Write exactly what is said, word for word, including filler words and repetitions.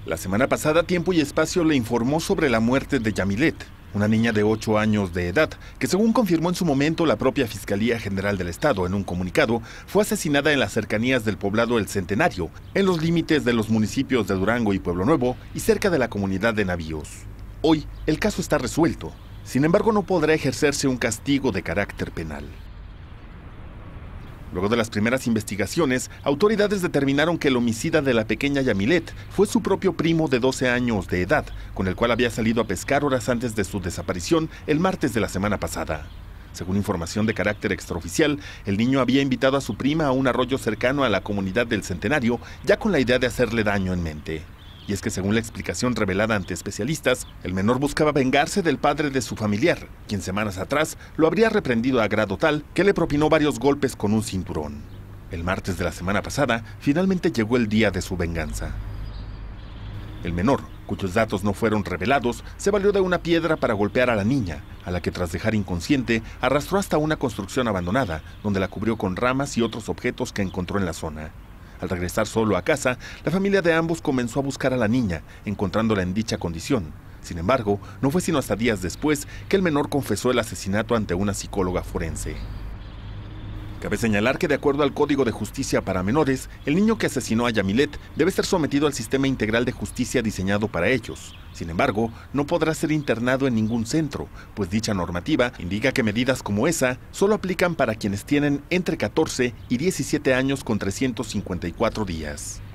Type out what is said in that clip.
La semana pasada, Tiempo y Espacio le informó sobre la muerte de Yamilet, una niña de ocho años de edad, que según confirmó en su momento la propia Fiscalía General del Estado en un comunicado, fue asesinada en las cercanías del poblado El Centenario, en los límites de los municipios de Durango y Pueblo Nuevo y cerca de la comunidad de Navíos. Hoy, el caso está resuelto. Sin embargo, no podrá ejercerse un castigo de carácter penal. Luego de las primeras investigaciones, autoridades determinaron que el homicida de la pequeña Yamilet fue su propio primo de doce años de edad, con el cual había salido a pescar horas antes de su desaparición el martes de la semana pasada. Según información de carácter extraoficial, el niño había invitado a su prima a un arroyo cercano a la comunidad del Centenario, ya con la idea de hacerle daño en mente. Y es que según la explicación revelada ante especialistas, el menor buscaba vengarse del padre de su familiar, quien semanas atrás lo habría reprendido a grado tal que le propinó varios golpes con un cinturón. El martes de la semana pasada, finalmente llegó el día de su venganza. El menor, cuyos datos no fueron revelados, se valió de una piedra para golpear a la niña, a la que tras dejar inconsciente, arrastró hasta una construcción abandonada, donde la cubrió con ramas y otros objetos que encontró en la zona. Al regresar solo a casa, la familia de ambos comenzó a buscar a la niña, encontrándola en dicha condición. Sin embargo, no fue sino hasta días después que el menor confesó el asesinato ante una psicóloga forense. Cabe señalar que de acuerdo al Código de Justicia para Menores, el niño que asesinó a Yamilet debe ser sometido al sistema integral de justicia diseñado para ellos. Sin embargo, no podrá ser internado en ningún centro, pues dicha normativa indica que medidas como esa solo aplican para quienes tienen entre catorce y diecisiete años con trescientos cincuenta y cuatro días.